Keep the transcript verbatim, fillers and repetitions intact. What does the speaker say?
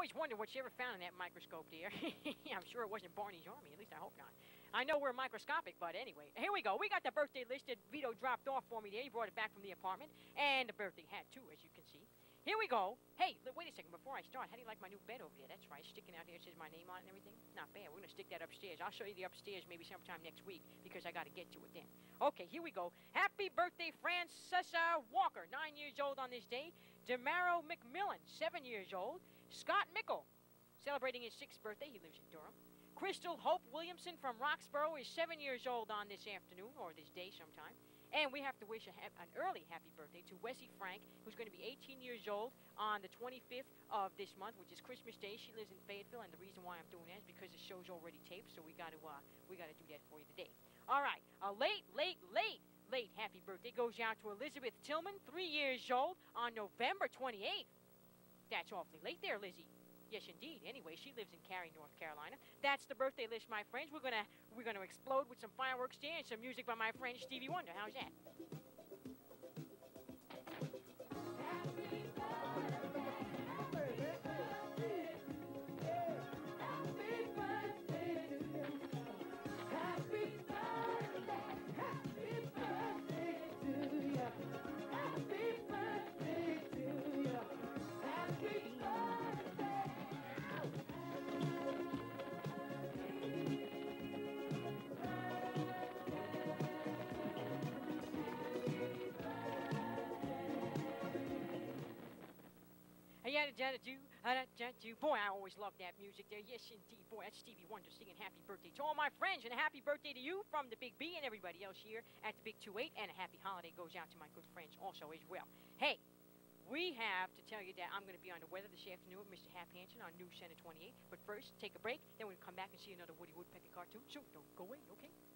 always wondered what you ever found in that microscope there. I'm sure it wasn't Barney's army. At least I hope not. I know we're microscopic, but anyway. Here we go. We got the birthday list that Vito dropped off for me there. He brought it back from the apartment. And the birthday hat, too, as you can see. Here we go. Hey, wait a second. Before I start, how do you like my new bed over there? That's right. Sticking out there. It says my name on it and everything. Not bad. We're going to stick that upstairs. I'll show you the upstairs maybe sometime next week because I got to get to it then. Okay, here we go. Happy birthday, Francesa Walker, nine years old on this day. Demaro McMillan, seven years old. Scott Mickle, celebrating his sixth birthday. He lives in Durham. Crystal Hope Williamson from Roxborough is seven years old on this afternoon, or this day sometime. And we have to wish a an early happy birthday to Wessie Frank, who's going to be eighteen years old on the twenty-fifth of this month, which is Christmas Day. She lives in Fayetteville, and the reason why I'm doing that is because the show's already taped, so we got to uh, we got to do that for you today. All right, a late, late, late, late happy birthday goes out to Elizabeth Tillman, three years old on November twenty-eighth. That's awfully late there, Lizzie. Yes, indeed. Anyway, she lives in Cary, North Carolina. That's the birthday list, my friends. We're gonna we're gonna explode with some fireworks there and some music by my friend Stevie Wonder. How's that? Happy birthday, happy birthday to you. Happy birthday, happy birthday to you. Happy birthday to you. Happy birthday. Boy, I always loved that music there. Yes, indeed. Boy, that's Stevie Wonder singing happy birthday to all my friends. And a happy birthday to you from the Big B and everybody else here at the Big two eight. And a happy holiday goes out to my good friends also as well. Hey, we have to tell you that I'm going to be on the weather this afternoon with Mister Hap Hansen on News Center twenty-eight. But first, take a break. Then we'll come back and see another Woody Woodpecker cartoon. So don't go away, okay?